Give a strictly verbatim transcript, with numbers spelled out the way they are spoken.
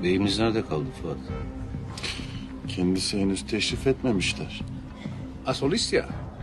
Beyimiz nerede kaldı Fuat? Kendisi henüz teşrif etmemişler. Ha solist ya.